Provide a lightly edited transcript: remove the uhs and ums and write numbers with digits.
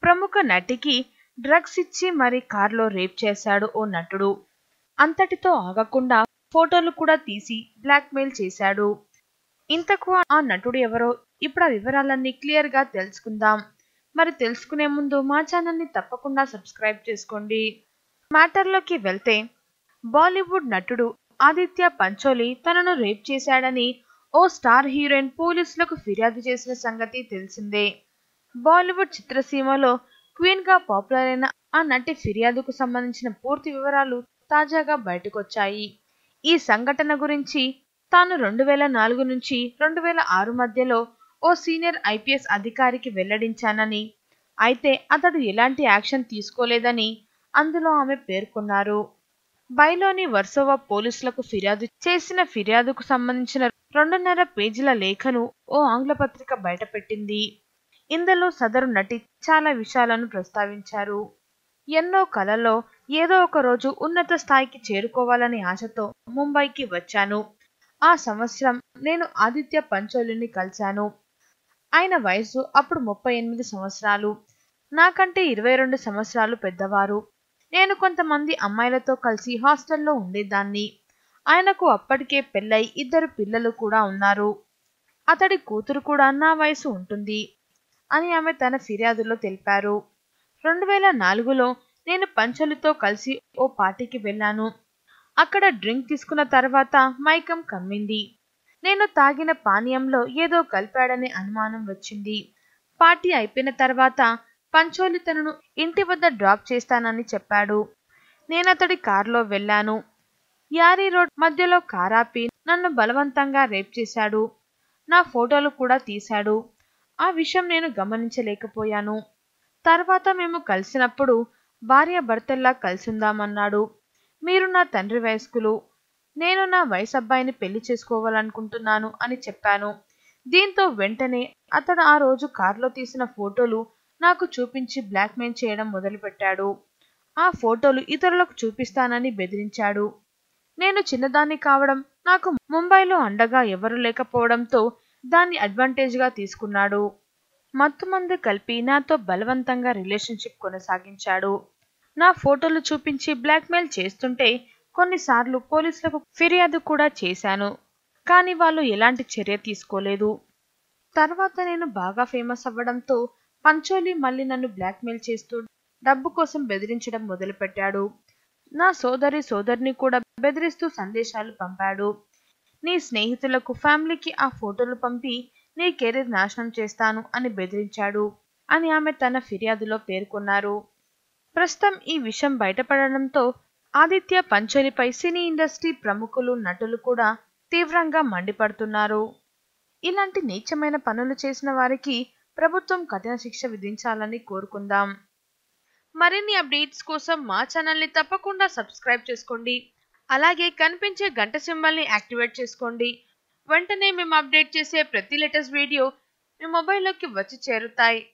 ప్రముఖ నటికి డ్రగ్స్ ఇచ్చి మరి కారులో రేప్ చేశాడు ఓ నటుడు. అంతటితో ఆగకుండా ఫోటోలు కూడా తీసి బ్లాక్మెయిల్ చేశాడు. ఇంతకు ఆ నటుడు ఎవరో ఇప్పుడు ఆ వివరాలన్నీ క్లియర్ గా తెలుసుకుందాం. మరి తెలుసుకునే ముందు మా ఛానల్ ని తప్పకుండా సబ్స్క్రైబ్ చేసుకోండి. మ్యాటర్లోకి వెళ్తే, బాలీవుడ్ నటుడు ఆదిత్య పంచోలి తనను రేప్ చేశాడని ఓ స్టార్ హీరోయిన్ పోలీసులకు ఫిర్యాదు చేసిన సంగతి తెలిసిందే. బాలీవుడ్ చిత్రసీమలో క్వీన్ గా పాపులర్ అయిన ఆ నటి ఫిర్యాదుకు సంబంధించిన పూర్తి వివరాలు తాజాగా బయటకొచ్చాయి. ఈ సంఘటన గురించి తాను 2004 నుంచి 2006 మధ్యలో ఓ సీనియర్ ఐపీఎస్ అధికారికి వెల్లడించానని, అయితే అతడు ఎలాంటి యాక్షన్ తీసుకోలేదని అందులో ఆమె పేర్కొన్నారు. బైలోని వర్సోవా పోలీసులకు ఫిర్యాదు చేసిన ఫిర్యాదుకు సంబంధించిన 2.5 పేజీల లేఖను ఓ ఆంగ్ల పత్రిక బయటపెట్టింది. ఇందులో సదరు నటి చాలా విషయాలను ప్రస్తావించారు. ఎన్నో కలలో ఏదో ఒక రోజు ఉన్నత స్థాయికి చేరుకోవాలనే ఆశతో ముంబైకి వచ్చాను. ఆ సంవత్సరం నేను ఆదిత్య పంచోలిని కలిశాను. ఆయన వయసు అప్పుడు 38 సంవత్సరాలు. నాకంటే 22 సంవత్సరాలు పెద్దవారు. నేను కొంతమంది అమ్మాయిలతో కలిసి హాస్టల్లో ఉండేదాన్ని. ఆయనకు అప్పటికే పెళ్ళై 2 పిల్లలు కూడా ఉన్నారు. అతడి కూతురు కూడా నా వయసు ఉంటుంది అని ఆమె తన ఫిర్యాదులో తెలిపారు. 2004లో నేను పంచోలితో కలిసి ఓ పార్టీకి వెళ్ళాను. అక్కడ డ్రింక్ తీసుకున్న తర్వాత మైకం కమ్మింది. నేను తాగిన పానీయంలో ఏదో కలిపాడనే అనుమానం వచ్చింది. పార్టీ అయిపోయిన తర్వాత పంచోలి తనను ఇంటి వద్ద డ్రాప్ చేస్తానని చెప్పాడు. నేనతడి కారులో వెళ్ళాను. యారీ రోడ్ మధ్యలో కారాపి నన్ను బలవంతంగా రేప్ చేశాడు. నా ఫోటోలు కూడా తీశాడు. ఆ విషయం నేను గమనించలేకపోయాను. తర్వాత మేము కలిసినప్పుడు భార్యాభర్తల్లా కలిసుందామన్నాడు. మీరు నా తండ్రి వయస్కులు. నేను నా వయసు అబ్బాయిని పెళ్లి చేసుకోవాలనుకుంటున్నాను అని చెప్పాను. దీంతో వెంటనే అతడు ఆ రోజు కారులో తీసిన ఫోటోలు నాకు చూపించి బ్లాక్మెయిల్ చేయడం మొదలుపెట్టాడు. ఆ ఫోటోలు ఇతరులకు చూపిస్తానని బెదిరించాడు. నేను చిన్నదాన్ని కావడం, నాకు ముంబైలో అండగా ఎవరు లేకపోవడంతో దాన్ని అడ్వాంటేజ్ గా తీసుకున్నాడు. మత్తుమందు కలిపి నాతో బలవంతంగా రిలేషన్షిప్ కొనసాగించాడు. నా ఫోటోలు చూపించి బ్లాక్మెయిల్ చేస్తుంటే కొన్నిసార్లు పోలీసులకు ఫిర్యాదు కూడా చేశాను. కానీ వాళ్ళు ఎలాంటి చర్య తీసుకోలేదు. తర్వాత నేను బాగా ఫేమస్ అవ్వడంతో పంచోలి మళ్ళీ నన్ను బ్లాక్మెయిల్ చేస్తూ డబ్బు కోసం బెదిరించడం మొదలుపెట్టాడు. నా సోదరిని కూడా బెదిరిస్తూ సందేశాలు పంపాడు. నీ స్నేహితులకు, ఫ్యామిలీకి ఆ ఫోటోలు పంపి నీ కెరీర్ నాశనం చేస్తాను అని బెదిరించాడు అని ఆమె తన ఫిర్యాదులో పేర్కొన్నారు. ప్రస్తుతం ఈ విషయం బయటపడడంతో ఆదిత్య పంచోలిపై సినీ ఇండస్ట్రీ ప్రముఖులు, నటులు కూడా తీవ్రంగా మండిపడుతున్నారు. ఇలాంటి నీచమైన పనులు చేసిన వారికి ప్రభుత్వం కఠిన శిక్ష విధించాలని కోరుకుందాం. మరిన్ని అప్డేట్స్ కోసం మా ఛానల్ని తప్పకుండా సబ్స్క్రైబ్ చేసుకోండి. అలాగే కనిపించే గంట సింబల్ని యాక్టివేట్ చేసుకోండి. వెంటనే మేము అప్డేట్ చేసే ప్రతి లేటెస్ట్ వీడియో మీ మొబైల్లోకి వచ్చి చేరుతాయి.